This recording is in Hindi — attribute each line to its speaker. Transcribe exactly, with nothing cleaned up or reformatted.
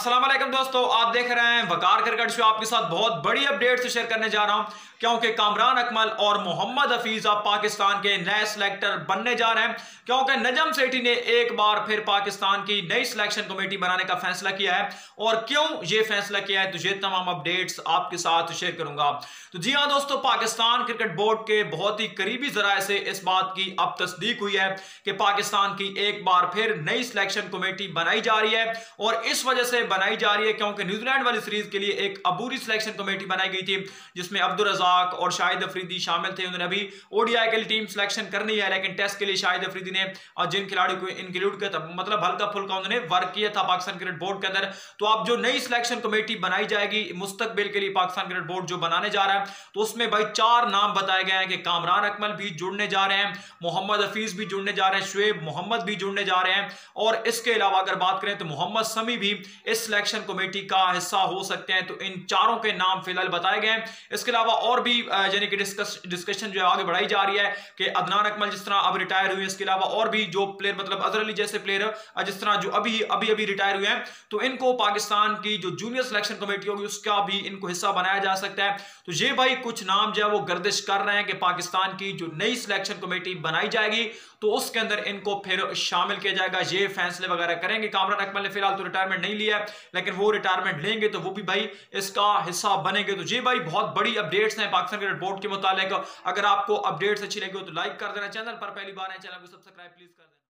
Speaker 1: अस्सलाम वालेकुम दोस्तों, आप देख रहे हैं वकार क्रिकेट शो। आपके साथ बहुत बड़ी अपडेट से शेयर करने जा रहा हूं क्योंकि कामरान अकमल और मोहम्मद हफीज अब पाकिस्तान के नए सिलेक्टर बनने जा रहे हैं। क्योंकि नजम सेठी ने एक बार फिर पाकिस्तान की नई सिलेक्शन कमेटी बनाने का फैसला किया है। और क्यों ये फैसला किया है तो ये तमाम अपडेट्स आपके साथ शेयर करूंगा। तो जी हाँ दोस्तों, पाकिस्तान क्रिकेट बोर्ड के बहुत ही करीबी जराये से इस बात की अब तस्दीक हुई है कि पाकिस्तान की एक बार फिर नई सिलेक्शन कमेटी बनाई जा रही है। और इस वजह से बनाई जा रही है क्योंकि न्यूजीलैंड वाली सीरीज के लिए एक अबूरी सिलेक्शन कमेटी बनाई गई थी जिसमें अब्दुल रजाक और शाहिद अफरीदी शामिल थे। उन्होंने अभी ओडीआई के लिए टीम सिलेक्शन करनी है, लेकिन टेस्ट के लिए शाहिद अफरीदी ने जिन खिलाड़ियों को इंक्लूड किया था, मतलब हल्का फुल्का उन्होंने वर्क किया था पाकिस्तान क्रिकेट बोर्ड के अंदर। तो अब जो नई सिलेक्शन कमेटी बनाई जाएगी मुस्तकबिल के लिए पाकिस्तान क्रिकेट बोर्ड जो बनाने जा रहा है, तो उसमें भाई चार नाम बताए गए हैं कि कामरान अकमल भी जुड़ने जा रहे हैं, मोहम्मद हफीज भी जुड़ने जा रहे हैं, शुएब मोहम्मद भी जुड़ने जा रहे हैं। और इसके अलावा अगर बात करें तो मोहम्मद समी भी इस सिलेक्शन कमेटी का हिस्सा हो सकते हैं। तो इन चारों के नाम फिलहाल बताए गए हैं। इसके अलावा और भी यानी कि डिस्कस डिस्कशन जो है आगे बढ़ाई जा रही है कि अदनान अकमल जिस तरह अब रिटायर हुए, इसके अलावा और भी जो प्लेयर मतलब अजहर अली जैसे प्लेयर जिस तरह जो अभी अभी अभी रिटायर हुए हैं, तो इनको पाकिस्तान की जो जूनियर सिलेक्शन कमेटी होगी उसका भी इनको हिस्सा बनाया जा सकता है। तो ये भाई कुछ नाम जो है वो गर्दिश कर रहे हैं कि पाकिस्तान की जो नई सिलेक्शन कमेटी बनाई जाएगी तो उसके अंदर इनको फिर शामिल किया जाएगा। ये फैसले वगैरह करेंगे। कामरान अकमल ने फिलहाल तो रिटायरमेंट नहीं लिया है, लेकिन वो रिटायरमेंट लेंगे तो वो भी भाई इसका हिस्सा बनेंगे। तो ये भाई बहुत बड़ी अपडेट्स हैं पाकिस्तान क्रिकेट बोर्ड के मुतालिक। अगर आपको अपडेट्स अच्छी लगी हो तो लाइक कर देना, चैनल पर पहली बार है चैनल को सब्सक्राइब प्लीज कर देना।